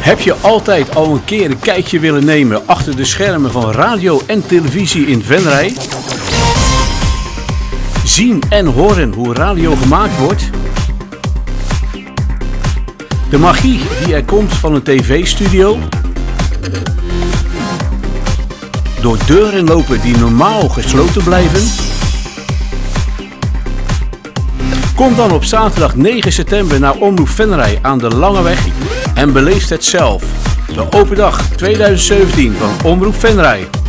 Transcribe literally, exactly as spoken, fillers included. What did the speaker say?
Heb je altijd al een keer een kijkje willen nemen achter de schermen van radio en televisie in Venray? Zien en horen hoe radio gemaakt wordt? De magie die er komt van een tv-studio? Door deuren lopen die normaal gesloten blijven? Kom dan op zaterdag negen september naar Omroep Venray aan de Langeweg en beleef het zelf. De open dag tweeduizend zeventien van Omroep Venray.